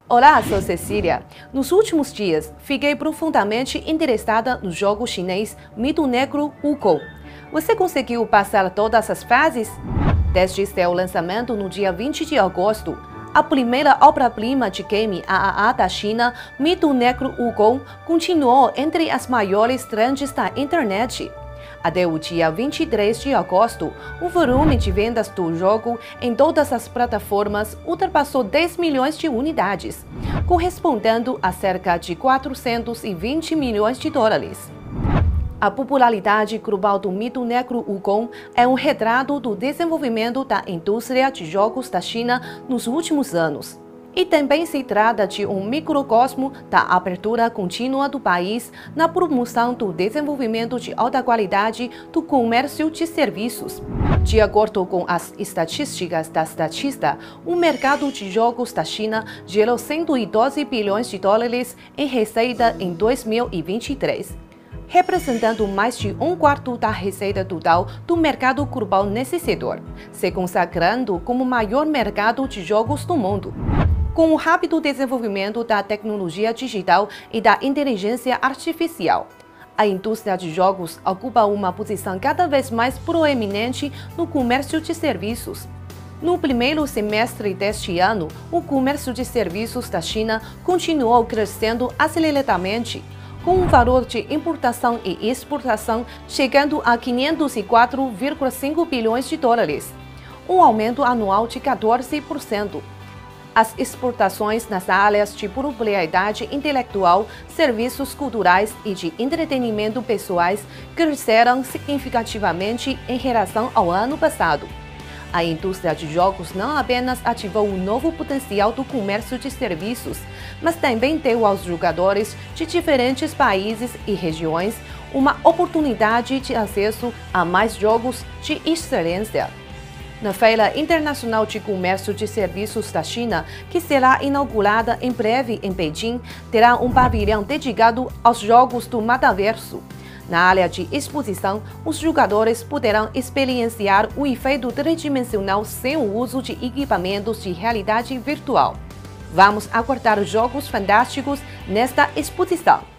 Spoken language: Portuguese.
Olá, sou Cecília. Nos últimos dias, fiquei profundamente interessada no jogo chinês Mito Negro Wukong. Você conseguiu passar todas as fases? Desde seu lançamento no dia 20 de agosto, a primeira obra-prima de game AAA da China, Mito Negro Wukong, continuou entre as maiores trends da internet. Até o dia 23 de agosto, o volume de vendas do jogo em todas as plataformas ultrapassou 10 milhões de unidades, correspondendo a cerca de 420 milhões de dólares. A popularidade global do Mito Negro Wukong é um retrato do desenvolvimento da indústria de jogos da China nos últimos anos. E também se trata de um microcosmo da abertura contínua do país na promoção do desenvolvimento de alta qualidade do comércio de serviços. De acordo com as estatísticas da Statista, o mercado de jogos da China gerou 112 bilhões de dólares em receita em 2023, representando mais de um quarto da receita total do mercado global nesse setor, se consagrando como o maior mercado de jogos do mundo. Com o rápido desenvolvimento da tecnologia digital e da inteligência artificial, a indústria de jogos ocupa uma posição cada vez mais proeminente no comércio de serviços. No primeiro semestre deste ano, o comércio de serviços da China continuou crescendo aceleradamente, com um valor de importação e exportação chegando a 504,5 bilhões de dólares, um aumento anual de 14%. As exportações nas áreas de propriedade intelectual, serviços culturais e de entretenimento pessoais cresceram significativamente em relação ao ano passado. A indústria de jogos não apenas ativou o novo potencial do comércio de serviços, mas também deu aos jogadores de diferentes países e regiões uma oportunidade de acesso a mais jogos de excelência. Na Feira Internacional de Comércio de Serviços da China, que será inaugurada em breve em Beijing, terá um pavilhão dedicado aos jogos do metaverso. Na área de exposição, os jogadores poderão experienciar o efeito tridimensional sem o uso de equipamentos de realidade virtual. Vamos aguardar jogos fantásticos nesta exposição.